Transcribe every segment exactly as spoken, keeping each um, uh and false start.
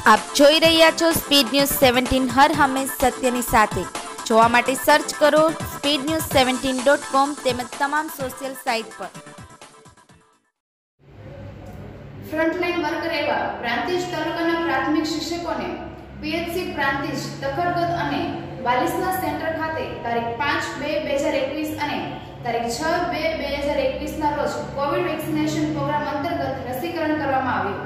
આપ જોઈ રહ્યા છો સ્પીડ ન્યૂઝ સેવન્ટીન, હર હંમેશ સત્યની સાથે। જોવા માટે સર્ચ કરો speed news seventeen dot com તેમજ તમામ સોશિયલ સાઇટ પર। ફ્રન્ટલાઇન વર્કર એવા પ્રાંતિજ તાલુકાના પ્રાથમિક શિક્ષકોને પીએચસી પ્રાંતિજ તખતગઢ અને બાલિસના સેન્ટર ખાતે તારીખ પાંચ બે બે હજાર એકવીસ અને તારીખ છ બે બે હજાર એકવીસ ના રોજ કોવિડ વેક્સિનેશન પ્રોગ્રામ અંતર્ગત રસીકરણ કરવામાં આવ્યું।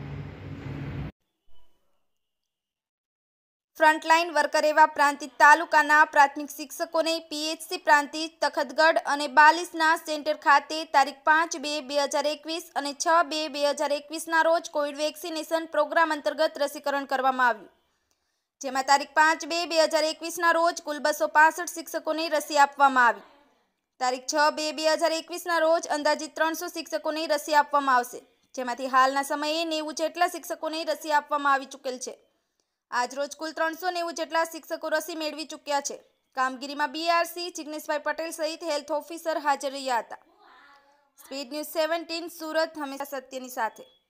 ફ્રન્ટલાઇન વર્કર એવા પ્રાંતિજ તાલુકાના પ્રાથમિક શિક્ષકોને પીએચસી પ્રાંતિજ તખતગઢ અને બાલિસના સેન્ટર ખાતે તારીખ પાંચ બે બે હજાર એકવીસ અને છ બે બે હજાર એકવીસના રોજ કોવિડ વેક્સિનેશન પ્રોગ્રામ અંતર્ગત રસીકરણ કરવામાં આવ્યું, જેમાં તારીખ પાંચ બે બે હજાર એકવીસના રોજ કુલ બસો પાસઠ શિક્ષકોને રસી આપવામાં આવી। તારીખ છ બે બે હજાર એકવીસના રોજ અંદાજિત ત્રણસો શિક્ષકોને રસી આપવામાં આવશે, જેમાંથી હાલના સમયે નેવું જેટલા શિક્ષકોને રસી આપવામાં આવી ચૂકેલ છે। આજરોજ કુલ ત્રણસો નેવું જેટલા શિક્ષકો રસી મેળવી ચૂક્યા છે। કામગીરીમાં બીઆરસી જિગ્નેશભાઈ પટેલ સહિત હેલ્થ ઓફિસર હાજર રહ્યા હતા। સ્પીડ ન્યૂઝ સેવન્ટીન સુરત, હંમેશા સત્યની સાથે।